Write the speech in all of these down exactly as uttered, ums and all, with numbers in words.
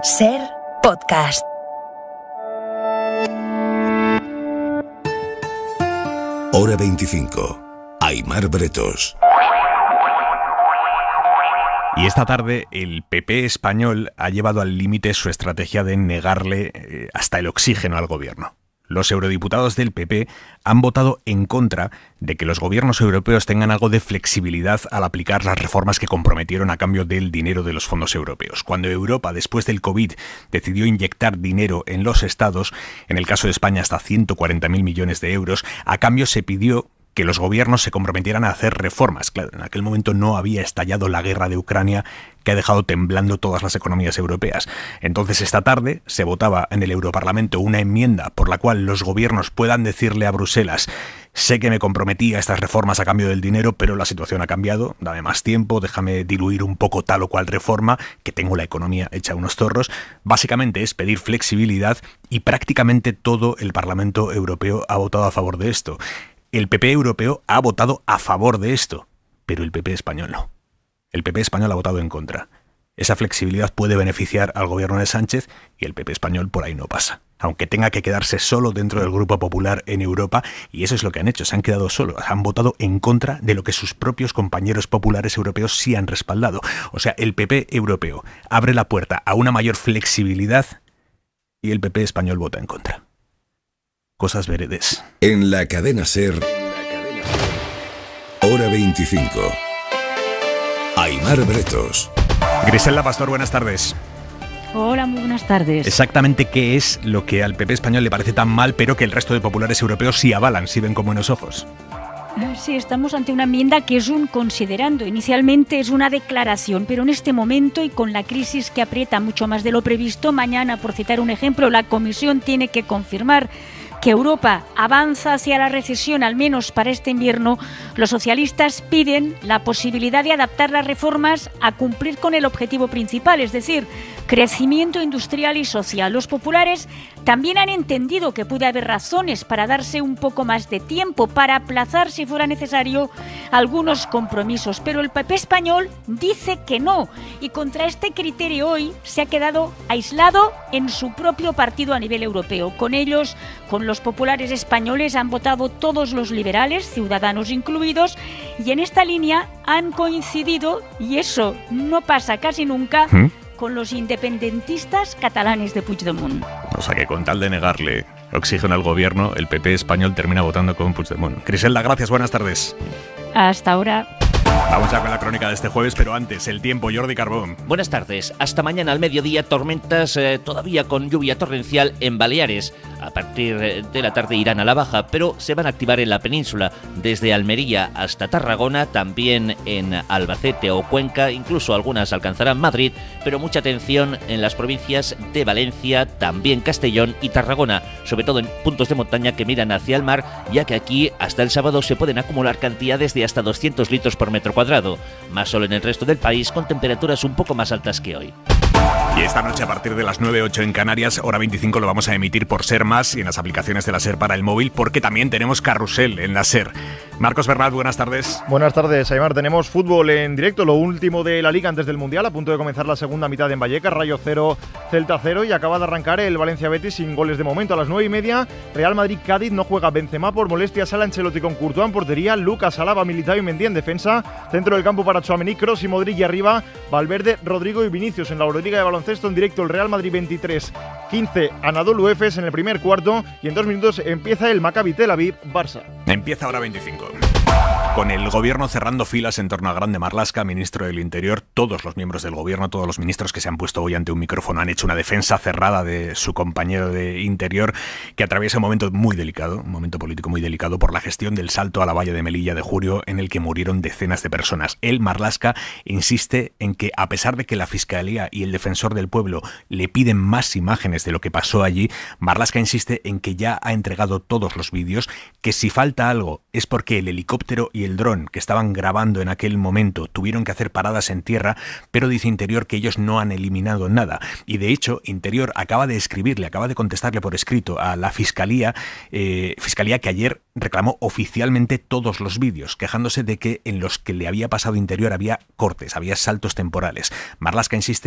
Ser Podcast. Hora veinticinco. Aimar Bretos. Y esta tarde el P P español ha llevado al límite su estrategia de negarle eh, hasta el oxígeno al gobierno. Los eurodiputados del P P han votado en contra de que los gobiernos europeos tengan algo de flexibilidad al aplicar las reformas que comprometieron a cambio del dinero de los fondos europeos. Cuando Europa, después del COVID, decidió inyectar dinero en los estados, en el caso de España hasta ciento cuarenta mil millones de euros, a cambio se pidió que los gobiernos se comprometieran a hacer reformas. Claro, en aquel momento no había estallado la guerra de Ucrania que ha dejado temblando todas las economías europeas. Entonces esta tarde se votaba en el Europarlamento una enmienda por la cual los gobiernos puedan decirle a Bruselas: sé que me comprometí a estas reformas a cambio del dinero, pero la situación ha cambiado, dame más tiempo, déjame diluir un poco tal o cual reforma, que tengo la economía hecha unos zorros. Básicamente es pedir flexibilidad y prácticamente todo el Parlamento Europeo ha votado a favor de esto. El P P europeo ha votado a favor de esto, pero el P P español no. El P P español ha votado en contra. Esa flexibilidad puede beneficiar al gobierno de Sánchez y el P P español por ahí no pasa. Aunque tenga que quedarse solo dentro del Grupo Popular en Europa, y eso es lo que han hecho, se han quedado solos, han votado en contra de lo que sus propios compañeros populares europeos sí han respaldado. O sea, el P P europeo abre la puerta a una mayor flexibilidad y el P P español vota en contra. Cosas veredes. En la cadena Ser, Hora veinticinco. Aimar Bretos. Griselda Pastor, buenas tardes. Hola, muy buenas tardes. Exactamente qué es lo que al P P español le parece tan mal, pero que el resto de populares europeos sí avalan, sí ven con buenos ojos. Sí, estamos ante una enmienda que es un considerando. Inicialmente es una declaración, pero en este momento y con la crisis que aprieta mucho más de lo previsto, mañana, por citar un ejemplo, la Comisión tiene que confirmar que Europa avanza hacia la recesión, al menos para este invierno. Los socialistas piden la posibilidad de adaptar las reformas a cumplir con el objetivo principal, es decir, crecimiento industrial y social. Los populares también han entendido que puede haber razones para darse un poco más de tiempo, para aplazar, si fuera necesario, algunos compromisos. Pero el P P español dice que no, y contra este criterio hoy se ha quedado aislado en su propio partido a nivel europeo. Con ellos, con los populares españoles, han votado todos los liberales, Ciudadanos incluidos, y en esta línea han coincidido, y eso no pasa casi nunca, ¿Mm? con los independentistas catalanes de Puigdemont. O sea que con tal de negarle oxígeno al gobierno, el P P español termina votando con Puigdemont. Griselda, gracias, buenas tardes. Hasta ahora. Vamos ya con la crónica de este jueves, pero antes, el tiempo. Jordi Carbón. Buenas tardes. Hasta mañana al mediodía, tormentas eh, todavía con lluvia torrencial en Baleares. A partir de la tarde irán a la baja, pero se van a activar en la península, desde Almería hasta Tarragona, también en Albacete o Cuenca, incluso algunas alcanzarán Madrid, pero mucha atención en las provincias de Valencia, también Castellón y Tarragona, sobre todo en puntos de montaña que miran hacia el mar, ya que aquí hasta el sábado se pueden acumular cantidades de hasta doscientos litros por metro cuadrado, más solo en el resto del país con temperaturas un poco más altas que hoy. Y esta noche a partir de las nueve ocho en Canarias, Hora veinticinco lo vamos a emitir por Ser Más y en las aplicaciones de la Ser para el móvil, porque también tenemos Carrusel en la Ser. Marcos Bernat, buenas tardes. Buenas tardes, Aimar. Tenemos fútbol en directo, lo último de la Liga antes del Mundial, a punto de comenzar la segunda mitad en Vallecas, Rayo cero, Celta cero, y acaba de arrancar el Valencia-Betis sin goles de momento. A las nueve y media, Real Madrid-Cádiz, no juega Benzema por molestias, sale Ancelotti con Courtois en portería, Lucas, Alaba, Militao y Mendy en defensa, centro del campo para Tchouaméni, Kroos y Modric, y arriba Valverde, Rodrigo y Vinicius. En la Euroliga de baloncesto en directo, el Real Madrid veintitrés quince, Anadolu Efes en el primer cuarto, y en dos minutos empieza el Maccabi Tel Aviv-Barça. Empieza Hora veinticinco. Con el gobierno cerrando filas en torno a Grande Marlaska, ministro del Interior, todos los miembros del gobierno, todos los ministros que se han puesto hoy ante un micrófono han hecho una defensa cerrada de su compañero de Interior, que atraviesa un momento muy delicado, un momento político muy delicado por la gestión del salto a la valla de Melilla de Julio, en el que murieron decenas de personas. El Marlaska insiste en que, a pesar de que la Fiscalía y el Defensor del Pueblo le piden más imágenes de lo que pasó allí, Marlaska insiste en que ya ha entregado todos los vídeos, que si falta algo es porque el helicóptero y el dron que estaban grabando en aquel momento tuvieron que hacer paradas en tierra, pero dice Interior que ellos no han eliminado nada. Y de hecho, Interior acaba de escribirle, acaba de contestarle por escrito a la Fiscalía, eh, Fiscalía que ayer reclamó oficialmente todos los vídeos, quejándose de que en los que le había pasado Interior había cortes, había saltos temporales. Marlaska insiste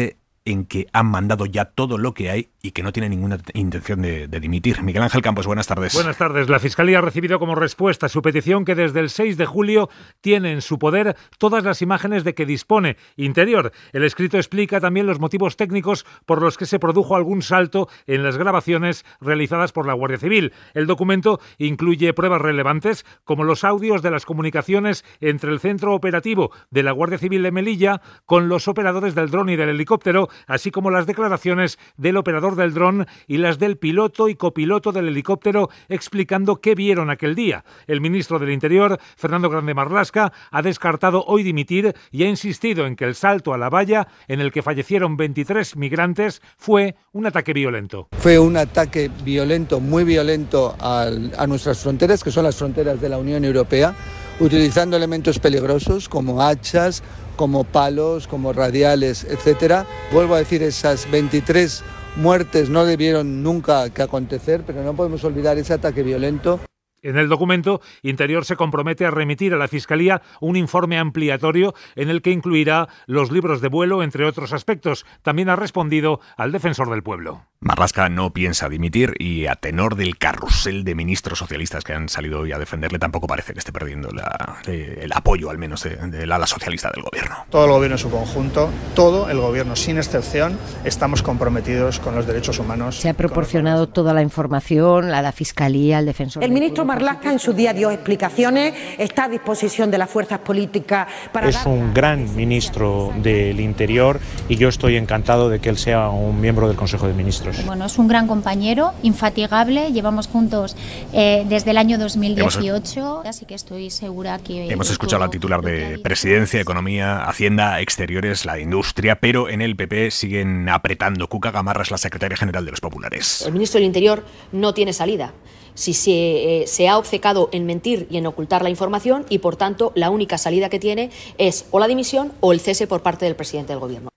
en que han mandado ya todo lo que hay y que no tienen ninguna intención de, de dimitir. Miguel Ángel Campos, buenas tardes. Buenas tardes. La Fiscalía ha recibido como respuesta a su petición que desde el seis de julio tiene en su poder todas las imágenes de que dispone Interior. El escrito explica también los motivos técnicos por los que se produjo algún salto en las grabaciones realizadas por la Guardia Civil. El documento incluye pruebas relevantes como los audios de las comunicaciones entre el centro operativo de la Guardia Civil de Melilla con los operadores del dron y del helicóptero, así como las declaraciones del operador del dron y las del piloto y copiloto del helicóptero explicando qué vieron aquel día. El ministro del Interior, Fernando Grande Marlaska, ha descartado hoy dimitir y ha insistido en que el salto a la valla, en el que fallecieron veintitrés migrantes, fue un ataque violento. Fue un ataque violento, muy violento a, a nuestras fronteras, que son las fronteras de la Unión Europea, utilizando elementos peligrosos como hachas, como palos, como radiales, etcétera. Vuelvo a decir, esas veintitrés muertes no debieron nunca que acontecer, pero no podemos olvidar ese ataque violento. En el documento, Interior se compromete a remitir a la Fiscalía un informe ampliatorio en el que incluirá los libros de vuelo, entre otros aspectos. También ha respondido al defensor del pueblo. Marlaska no piensa dimitir y a tenor del carrusel de ministros socialistas que han salido hoy a defenderle, tampoco parece que esté perdiendo la, eh, el apoyo, al menos, de, de la ala socialista del gobierno. Todo el gobierno en su conjunto, todo el gobierno sin excepción, estamos comprometidos con los derechos humanos. Se ha proporcionado toda la información a la Fiscalía, al defensor el del ministro pueblo. Marlaska en su día dio explicaciones, está a disposición de las fuerzas políticas para... Es un gran ministro del Interior y yo estoy encantado de que él sea un miembro del Consejo de Ministros. Bueno, es un gran compañero, infatigable, llevamos juntos eh, desde el año dos mil dieciocho, hemos, así que estoy segura que... Hemos escuchado a la titular de Presidencia, Economía, Hacienda, Exteriores, la Industria, pero en el P P siguen apretando. Cuca Gamarra es la secretaria general de los Populares. El ministro del Interior no tiene salida. Si se, eh, se ha obcecado en mentir y en ocultar la información y, por tanto, la única salida que tiene es o la dimisión o el cese por parte del presidente del Gobierno.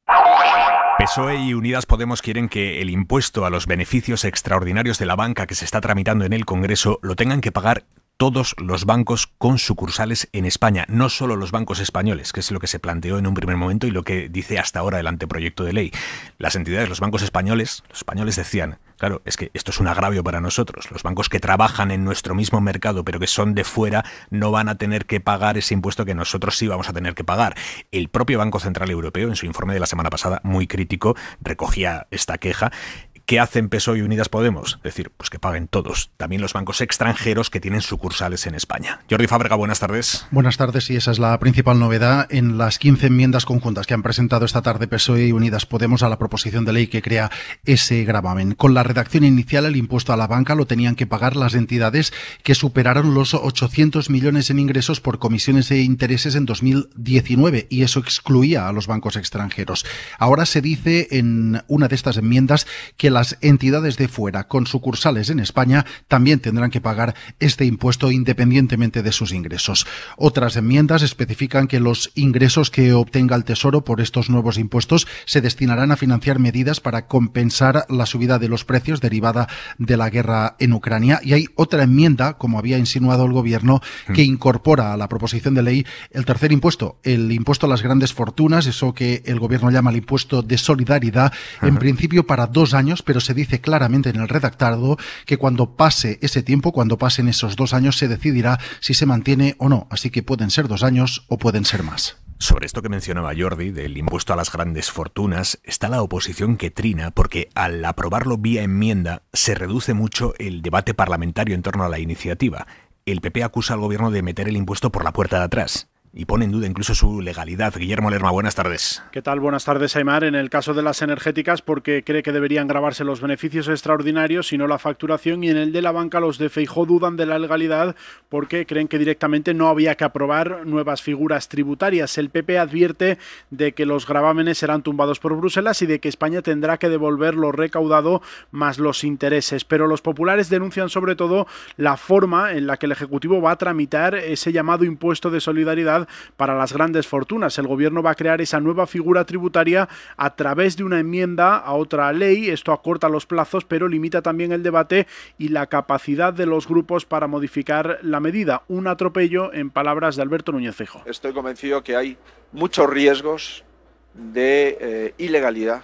P S O E y Unidas Podemos quieren que el impuesto a los beneficios extraordinarios de la banca que se está tramitando en el Congreso lo tengan que pagar todos los bancos con sucursales en España, no solo los bancos españoles, que es lo que se planteó en un primer momento y lo que dice hasta ahora el anteproyecto de ley. Las entidades, los bancos españoles, los españoles decían, claro, es que esto es un agravio para nosotros. Los bancos que trabajan en nuestro mismo mercado, pero que son de fuera, no van a tener que pagar ese impuesto que nosotros sí vamos a tener que pagar. El propio Banco Central Europeo, en su informe de la semana pasada, muy crítico, recogía esta queja. ¿Qué hacen P S O E y Unidas Podemos? Es decir, pues que paguen todos, también los bancos extranjeros que tienen sucursales en España. Jordi Fábrega, buenas tardes. Buenas tardes, y esa es la principal novedad en las quince enmiendas conjuntas que han presentado esta tarde P S O E y Unidas Podemos a la proposición de ley que crea ese gravamen. Con la redacción inicial, el impuesto a la banca lo tenían que pagar las entidades que superaron los ochocientos millones en ingresos por comisiones e intereses en dos mil diecinueve, y eso excluía a los bancos extranjeros. Ahora se dice en una de estas enmiendas que la las entidades de fuera con sucursales en España también tendrán que pagar este impuesto independientemente de sus ingresos. Otras enmiendas especifican que los ingresos que obtenga el Tesoro por estos nuevos impuestos se destinarán a financiar medidas para compensar la subida de los precios derivada de la guerra en Ucrania. Y hay otra enmienda, como había insinuado el Gobierno, que incorpora a la proposición de ley el tercer impuesto, el impuesto a las grandes fortunas, eso que el Gobierno llama el impuesto de solidaridad, en uh-huh. principio para dos años, pero se dice claramente en el redactado que cuando pase ese tiempo, cuando pasen esos dos años, se decidirá si se mantiene o no. Así que pueden ser dos años o pueden ser más. Sobre esto que mencionaba Jordi, del impuesto a las grandes fortunas, está la oposición que trina porque al aprobarlo vía enmienda se reduce mucho el debate parlamentario en torno a la iniciativa. El P P acusa al Gobierno de meter el impuesto por la puerta de atrás y pone en duda incluso su legalidad. Guillermo Lerma, buenas tardes. ¿Qué tal? Buenas tardes, Aimar. En el caso de las energéticas, porque cree que deberían gravarse los beneficios extraordinarios y no la facturación, y en el de la banca los de Feijóo dudan de la legalidad porque creen que directamente no había que aprobar nuevas figuras tributarias. El P P advierte de que los gravámenes serán tumbados por Bruselas y de que España tendrá que devolver lo recaudado más los intereses, pero los populares denuncian sobre todo la forma en la que el Ejecutivo va a tramitar ese llamado impuesto de solidaridad para las grandes fortunas. El Gobierno va a crear esa nueva figura tributaria a través de una enmienda a otra ley. Esto acorta los plazos, pero limita también el debate y la capacidad de los grupos para modificar la medida. Un atropello, en palabras de Alberto Núñez Feijóo. Estoy convencido que hay muchos riesgos de eh, ilegalidad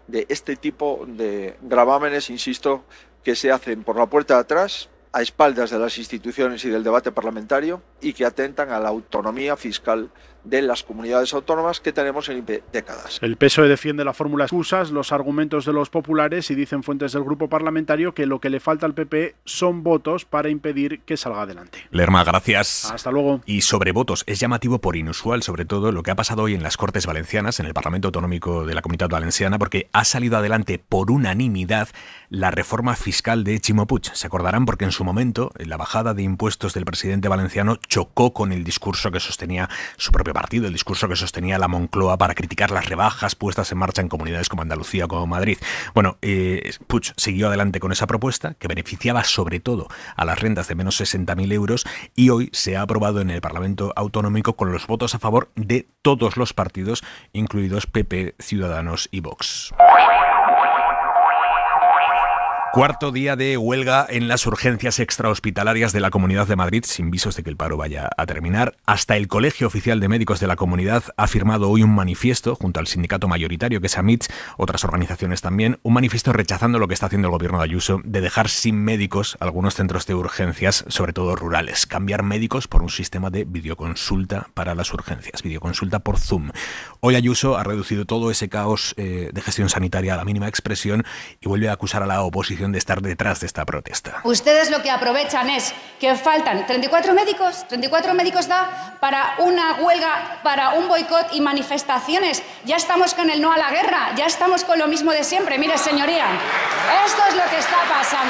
de este tipo de gravámenes, insisto, que se hacen por la puerta de atrás, a espaldas de las instituciones y del debate parlamentario, y que atentan a la autonomía fiscal de las comunidades autónomas que tenemos en décadas. El P S O E defiende la fórmula excusas, los argumentos de los populares, y dicen fuentes del grupo parlamentario que lo que le falta al P P son votos para impedir que salga adelante. Lerma, gracias. Hasta luego. Y sobre votos, es llamativo por inusual, sobre todo, lo que ha pasado hoy en las Cortes Valencianas, en el Parlamento Autonómico de la Comunidad Valenciana, porque ha salido adelante por unanimidad la reforma fiscal de Ximo Puig. Se acordarán porque en su momento la bajada de impuestos del presidente valenciano chocó con el discurso que sostenía su propio partido, el discurso que sostenía la Moncloa para criticar las rebajas puestas en marcha en comunidades como Andalucía o como Madrid. Bueno, eh, Puig siguió adelante con esa propuesta que beneficiaba sobre todo a las rentas de menos sesenta mil euros y hoy se ha aprobado en el Parlamento Autonómico con los votos a favor de todos los partidos, incluidos P P, Ciudadanos y Vox. Cuarto día de huelga en las urgencias extrahospitalarias de la Comunidad de Madrid, sin visos de que el paro vaya a terminar. Hasta el Colegio Oficial de Médicos de la Comunidad ha firmado hoy un manifiesto, junto al sindicato mayoritario, que es AMITS, otras organizaciones también, un manifiesto rechazando lo que está haciendo el gobierno de Ayuso de dejar sin médicos algunos centros de urgencias, sobre todo rurales. Cambiar médicos por un sistema de videoconsulta para las urgencias, videoconsulta por Zoom. Hoy Ayuso ha reducido todo ese caos eh, de gestión sanitaria a la mínima expresión y vuelve a acusar a la oposición de estar detrás de esta protesta. Ustedes lo que aprovechan es que faltan treinta y cuatro médicos, treinta y cuatro médicos da para una huelga, para un boicot y manifestaciones. Ya estamos con el no a la guerra, ya estamos con lo mismo de siempre. Mire, señoría, esto es lo que está pasando.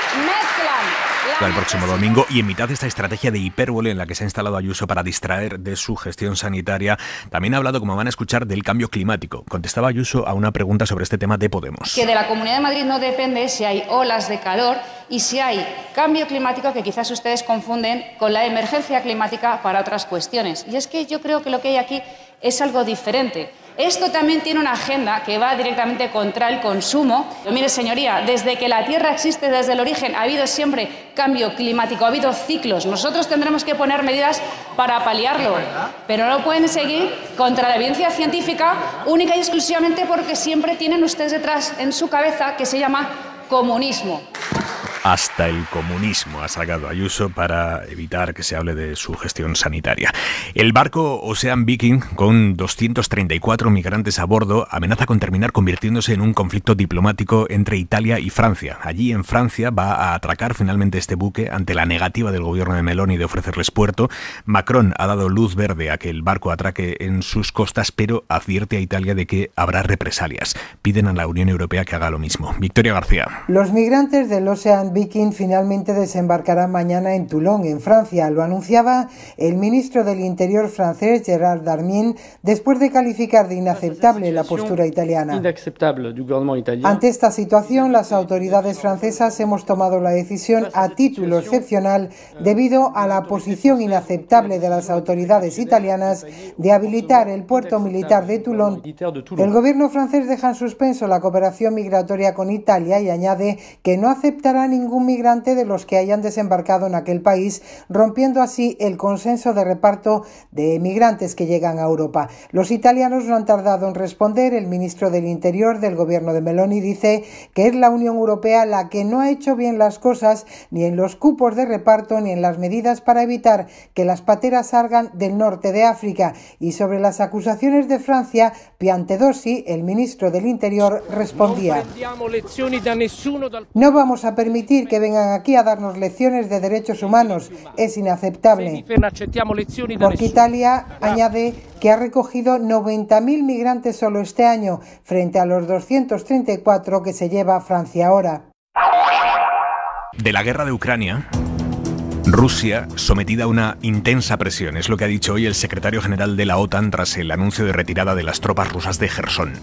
Mezclan el próximo domingo y en mitad de esta estrategia de hipérbole en la que se ha instalado Ayuso para distraer de su gestión sanitaria, también ha hablado, como van a escuchar, del cambio climático. Contestaba Ayuso a una pregunta sobre este tema de Podemos. Que de la Comunidad de Madrid no depende si hay olas de calor y si hay cambio climático, que quizás ustedes confunden con la emergencia climática para otras cuestiones. Y es que yo creo que lo que hay aquí es algo diferente. Esto también tiene una agenda que va directamente contra el consumo. Pero mire, señoría, desde que la Tierra existe, desde el origen, ha habido siempre cambio climático, ha habido ciclos. Nosotros tendremos que poner medidas para paliarlo, pero no pueden seguir contra la evidencia científica única y exclusivamente porque siempre tienen ustedes detrás en su cabeza que se llama comunismo. Hasta el comunismo ha sacado Ayuso para evitar que se hable de su gestión sanitaria. El barco Ocean Viking, con doscientos treinta y cuatro migrantes a bordo, amenaza con terminar convirtiéndose en un conflicto diplomático entre Italia y Francia. Allí, en Francia, va a atracar finalmente este buque ante la negativa del gobierno de Meloni de ofrecerles puerto. Macron ha dado luz verde a que el barco atraque en sus costas, pero advierte a Italia de que habrá represalias. Piden a la Unión Europea que haga lo mismo. Victoria García. Los migrantes del Ocean Viking finalmente desembarcarán mañana en Toulon, en Francia. Lo anunciaba el ministro del Interior francés, Gérald Darmanin, después de calificar de inaceptable la postura italiana. Ante esta situación, las autoridades francesas hemos tomado la decisión a título excepcional debido a la posición inaceptable de las autoridades italianas de habilitar el puerto militar de Toulon. El gobierno francés deja en suspenso la cooperación migratoria con Italia y añade que no aceptará ningún migrante de los que hayan desembarcado en aquel país, rompiendo así el consenso de reparto de migrantes que llegan a Europa. Los italianos no han tardado en responder. El ministro del Interior del gobierno de Meloni dice que es la Unión Europea la que no ha hecho bien las cosas ni en los cupos de reparto ni en las medidas para evitar que las pateras salgan del norte de África. Y sobre las acusaciones de Francia, Piantedosi, el ministro del Interior, respondía: no vamos a permitir que vengan aquí a darnos lecciones de derechos humanos. Es inaceptable. Porque Italia añade que ha recogido noventa mil migrantes solo este año, frente a los doscientos treinta y cuatro que se lleva Francia ahora. De la guerra de Ucrania, Rusia sometida a una intensa presión, es lo que ha dicho hoy el secretario general de la OTAN tras el anuncio de retirada de las tropas rusas de Jersón.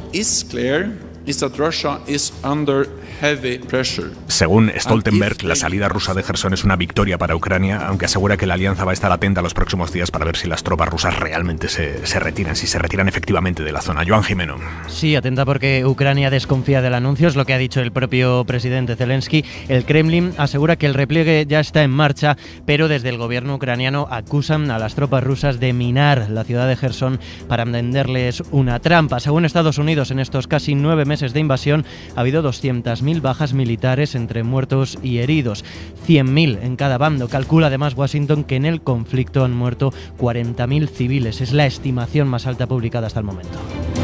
Según Stoltenberg, la salida rusa de Jersón es una victoria para Ucrania, aunque asegura que la alianza va a estar atenta los próximos días para ver si las tropas rusas realmente se, se retiran, si se retiran efectivamente de la zona. Joan Jimeno. Sí, atenta porque Ucrania desconfía del anuncio, es lo que ha dicho el propio presidente Zelensky. El Kremlin asegura que el repliegue ya está en marcha, pero desde el gobierno ucraniano acusan a las tropas rusas de minar la ciudad de Jersón para tenderles una trampa. Según Estados Unidos, en estos casi nueve meses meses de invasión ha habido doscientas mil bajas militares entre muertos y heridos, cien mil en cada bando. Calcula además Washington que en el conflicto han muerto cuarenta mil civiles. Es la estimación más alta publicada hasta el momento.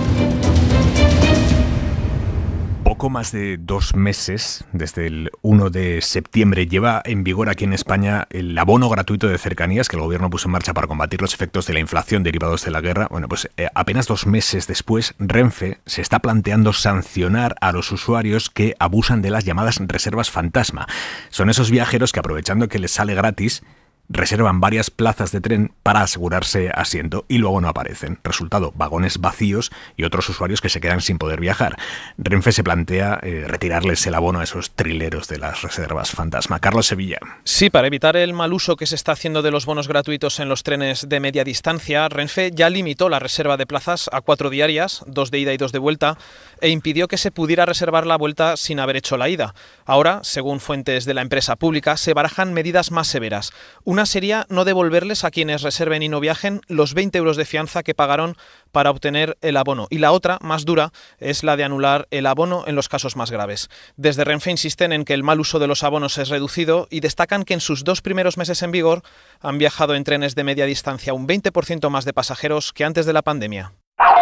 Poco más de dos meses, desde el uno de septiembre, lleva en vigor aquí en España el abono gratuito de cercanías que el gobierno puso en marcha para combatir los efectos de la inflación derivados de la guerra. Bueno, pues eh, apenas dos meses después, Renfe se está planteando sancionar a los usuarios que abusan de las llamadas reservas fantasma. Son esos viajeros que, aprovechando que les sale gratis, reservan varias plazas de tren para asegurarse asiento y luego no aparecen. Resultado, vagones vacíos y otros usuarios que se quedan sin poder viajar. Renfe se plantea eh, retirarles el abono a esos trileros de las reservas fantasma. Carlos Sevilla. Sí, para evitar el mal uso que se está haciendo de los bonos gratuitos en los trenes de media distancia, Renfe ya limitó la reserva de plazas a cuatro diarias, dos de ida y dos de vuelta, e impidió que se pudiera reservar la vuelta sin haber hecho la ida. Ahora, según fuentes de la empresa pública, se barajan medidas más severas. Una sería no devolverles a quienes reserven y no viajen los veinte euros de fianza que pagaron para obtener el abono. Y la otra, más dura, es la de anular el abono en los casos más graves. Desde Renfe insisten en que el mal uso de los abonos es reducido y destacan que en sus dos primeros meses en vigor han viajado en trenes de media distancia un veinte por ciento más de pasajeros que antes de la pandemia.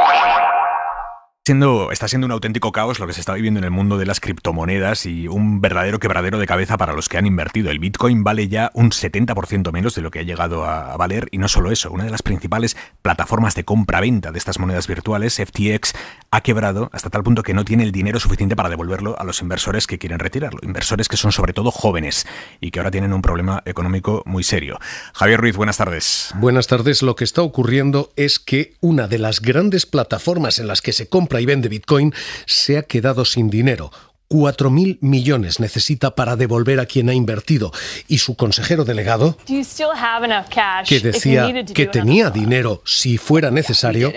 Siendo, está siendo un auténtico caos lo que se está viviendo en el mundo de las criptomonedas y un verdadero quebradero de cabeza para los que han invertido. El Bitcoin vale ya un setenta por ciento menos de lo que ha llegado a, a valer, y no solo eso, una de las principales plataformas de compra-venta de estas monedas virtuales, F T X, ha quebrado hasta tal punto que no tiene el dinero suficiente para devolverlo a los inversores que quieren retirarlo. Inversores que son sobre todo jóvenes y que ahora tienen un problema económico muy serio. Javier Ruiz, buenas tardes. Buenas tardes. Lo que está ocurriendo es que una de las grandes plataformas en las que se compra y vende Bitcoin se ha quedado sin dinero. Cuatro mil millones necesita para devolver a quien ha invertido. Y su consejero delegado, que decía que tenía dinero si fuera necesario,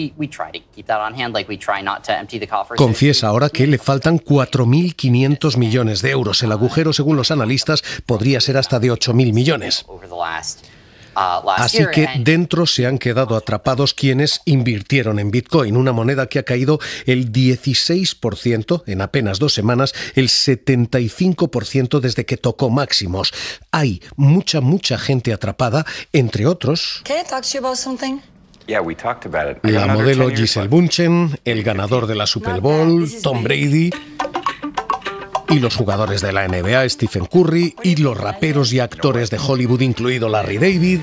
confiesa ahora que le faltan cuatro mil quinientos millones de euros. El agujero, según los analistas, podría ser hasta de ocho mil millones. Así que dentro se han quedado atrapados quienes invirtieron en Bitcoin, una moneda que ha caído el dieciséis por ciento en apenas dos semanas, el setenta y cinco por ciento desde que tocó máximos. Hay mucha, mucha gente atrapada, entre otros la modelo Gisele Bündchen, el ganador de la Super Bowl, Tom Brady, y los jugadores de la N B A, Stephen Curry, y los raperos y actores de Hollywood, incluido Larry David.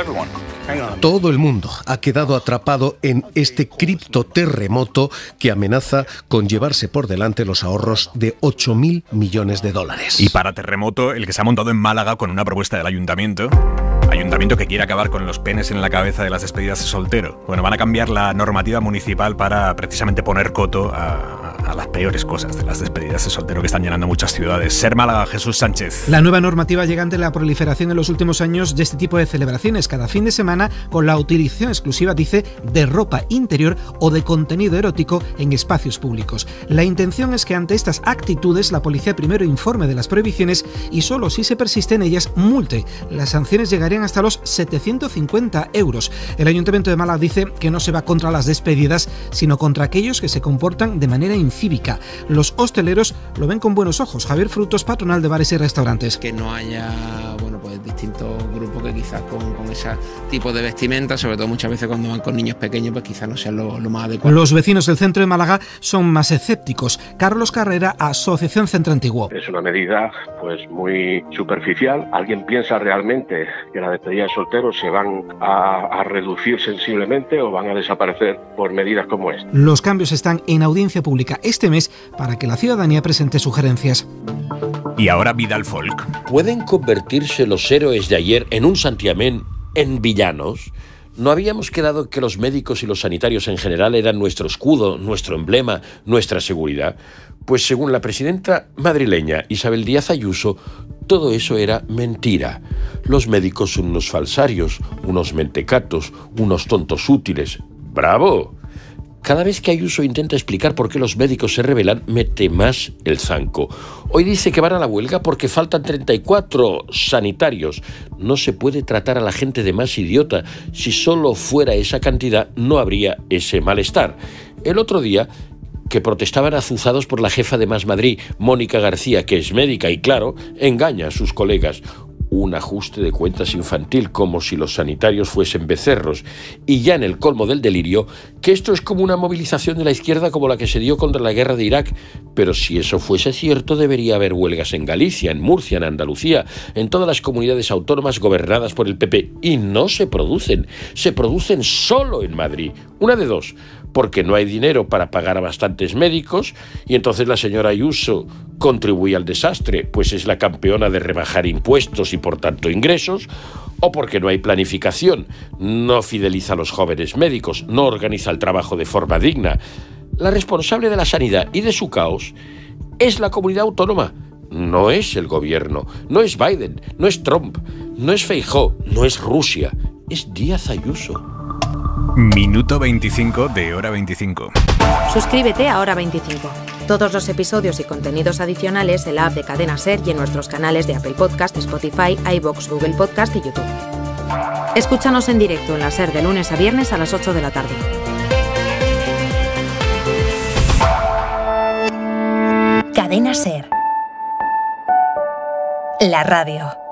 Todo el mundo ha quedado atrapado en este criptoterremoto que amenaza con llevarse por delante los ahorros de ocho mil millones de dólares. Y para terremoto, el que se ha montado en Málaga con una propuesta del ayuntamiento. Ayuntamiento que quiere acabar con los penes en la cabeza de las despedidas de soltero. Bueno, van a cambiar la normativa municipal para precisamente poner coto a, a las peores cosas de las despedidas de soltero que están llenando muchas ciudades. Ser Málaga, Jesús Sánchez. La nueva normativa llega ante la proliferación en los últimos años de este tipo de celebraciones cada fin de semana, con la utilización exclusiva, dice, de ropa interior o de contenido erótico en espacios públicos. La intención es que ante estas actitudes la policía primero informe de las prohibiciones y solo si se persiste en ellas multe. Las sanciones llegarían hasta los setecientos cincuenta euros. El Ayuntamiento de Málaga dice que no se va contra las despedidas, sino contra aquellos que se comportan de manera incívica. Los hosteleros lo ven con buenos ojos. Javier Frutos, patronal de bares y restaurantes. Que no haya, bueno, pues distintos grupos que quizás con, con ese tipo de vestimenta, sobre todo muchas veces cuando van con niños pequeños, pues quizás no sea lo, lo más adecuado. Los vecinos del centro de Málaga son más escépticos. Carlos Carrera, Asociación Centro Antiguo. Es una medida pues muy superficial. ¿Alguien piensa realmente que la despedida de solteros se van a, a reducir sensiblemente o van a desaparecer por medidas como esta? Los cambios están en audiencia pública este mes para que la ciudadanía presente sugerencias. Y ahora Vidal Folk. ¿Pueden convertirse los héroes de ayer en un santiamén en villanos? ¿No habíamos quedado que los médicos y los sanitarios en general eran nuestro escudo, nuestro emblema, nuestra seguridad? Pues según la presidenta madrileña Isabel Díaz Ayuso, todo eso era mentira. Los médicos son unos falsarios, unos mentecatos, unos tontos útiles. ¡Bravo! Cada vez que Ayuso intenta explicar por qué los médicos se rebelan, mete más el zanco. Hoy dice que van a la huelga porque faltan treinta y cuatro sanitarios. No se puede tratar a la gente de más idiota. Si solo fuera esa cantidad, no habría ese malestar. El otro día que protestaban azuzados por la jefa de Más Madrid, Mónica García, que es médica y, claro, engaña a sus colegas. Un ajuste de cuentas infantil, como si los sanitarios fuesen becerros. Y ya en el colmo del delirio, que esto es como una movilización de la izquierda como la que se dio contra la guerra de Irak. Pero si eso fuese cierto, debería haber huelgas en Galicia, en Murcia, en Andalucía, en todas las comunidades autónomas gobernadas por el P P. Y no se producen, se producen solo en Madrid. Una de dos, porque no hay dinero para pagar a bastantes médicos, y entonces la señora Ayuso contribuye al desastre, pues es la campeona de rebajar impuestos y por tanto ingresos, o porque no hay planificación, no fideliza a los jóvenes médicos, no organiza el trabajo de forma digna. La responsable de la sanidad y de su caos es la comunidad autónoma, no es el gobierno, no es Biden, no es Trump, no es Feijóo, no es Rusia, es Díaz Ayuso. Minuto veinticinco de Hora veinticinco. Suscríbete a Hora veinticinco. Todos los episodios y contenidos adicionales en la app de Cadena SER y en nuestros canales de Apple Podcast, Spotify, iVoox, Google Podcast y YouTube. Escúchanos en directo en la SER de lunes a viernes a las ocho de la tarde. Cadena SER. La radio.